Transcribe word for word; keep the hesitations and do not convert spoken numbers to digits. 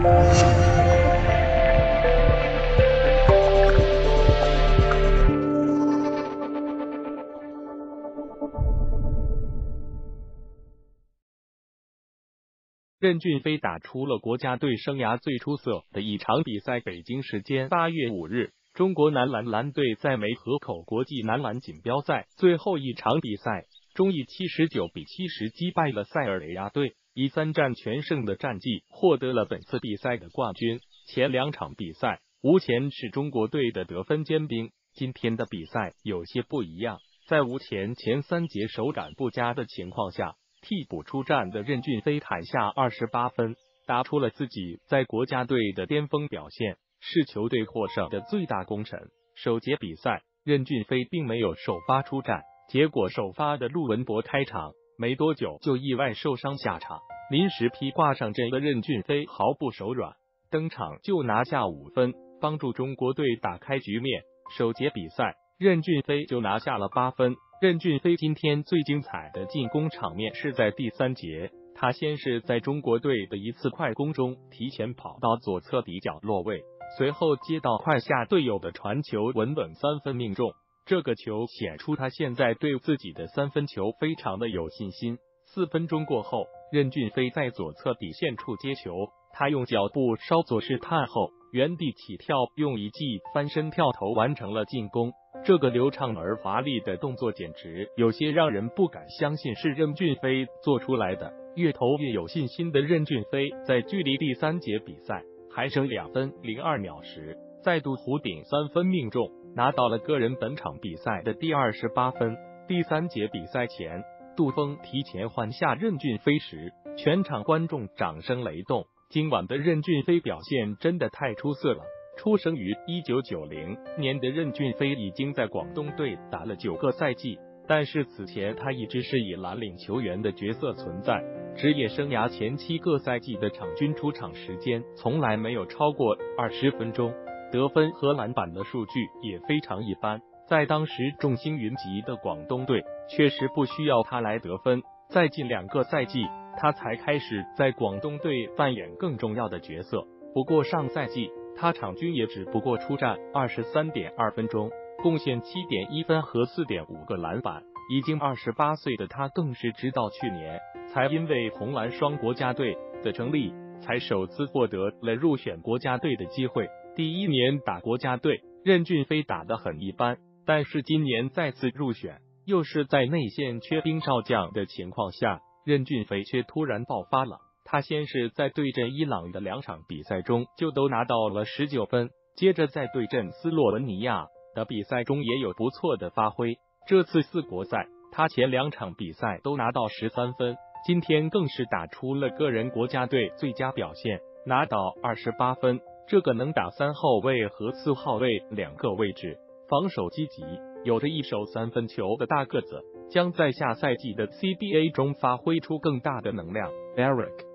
任骏飞打出了国家队生涯最出色的一场比赛。北京时间八月五日，中国男篮篮队在梅河口国际男篮锦标赛最后一场比赛中，以七十九比七十击败了塞尔维亚队，以三战全胜的战绩获得了本次比赛的冠军。前两场比赛，吴前是中国队的得分尖兵，今天的比赛有些不一样。在吴前前三节手感不佳的情况下，替补出战的任骏飞砍下二十八分，打出了自己在国家队的巅峰表现，是球队获胜的最大功臣。首节比赛，任骏飞并没有首发出战，结果首发的陆文博开场没多久就意外受伤下场，临时披挂上阵的任骏飞毫不手软，登场就拿下五分，帮助中国队打开局面。首节比赛，任骏飞就拿下了八分。任骏飞今天最精彩的进攻场面是在第三节，他先是在中国队的一次快攻中提前跑到左侧底角落位，随后接到快下队友的传球，稳稳三分命中。这个球显出他现在对自己的三分球非常的有信心。四分钟过后，任骏飞在左侧底线处接球，他用脚步稍作试探后，原地起跳，用一记翻身跳投完成了进攻。这个流畅而华丽的动作简直有些让人不敢相信是任骏飞做出来的。越投越有信心的任骏飞在距离第三节比赛还剩两分零二秒时，再度弧顶三分命中，拿到了个人本场比赛的第二十八分。第三节比赛前，杜锋提前换下任骏飞时，全场观众掌声雷动。今晚的任骏飞表现真的太出色了。出生于一九九零年的任骏飞已经在广东队打了九个赛季，但是此前他一直是以蓝领球员的角色存在，职业生涯前七个赛季的场均出场时间从来没有超过二十分钟，得分和篮板的数据也非常一般。在当时众星云集的广东队，确实不需要他来得分。在近两个赛季，他才开始在广东队扮演更重要的角色。不过上赛季他场均也只不过出战二十三点二分钟，贡献七点一分和四点五个篮板。已经二十八岁的他更是直到去年才因为红蓝双国家队的成立，才首次获得了入选国家队的机会。第一年打国家队，任骏飞打得很一般，但是今年再次入选，又是在内线缺兵少将的情况下，任骏飞却突然爆发了。他先是在对阵伊朗的两场比赛中就都拿到了十九分，接着在对阵斯洛文尼亚的比赛中也有不错的发挥。这次四国赛，他前两场比赛都拿到十三分，今天更是打出了个人国家队最佳表现，拿到二十八分。这个能打三后卫和四号位两个位置，防守积极，有着一手三分球的大个子，将在下赛季的 C B A 中发挥出更大的能量。Eric